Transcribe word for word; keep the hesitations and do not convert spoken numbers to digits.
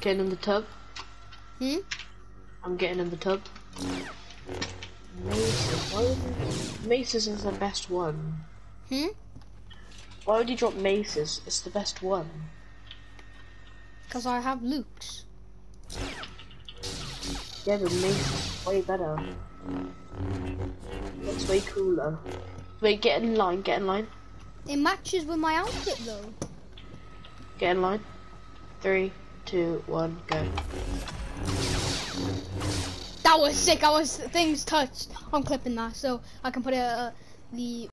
getting in the tub. Hmm? I'm getting in the tub. Maces. Why would Maces is the best one. Hmm? Why would you drop Maces? It's the best one. Because I have Luke's. Yeah, but Maces is way better. That's way cooler. Wait, get in line, get in line. It matches with my outfit though. Get in line. Three, two, one, go. That was sick. I was things touched. I'm clipping that so I can put it uh, the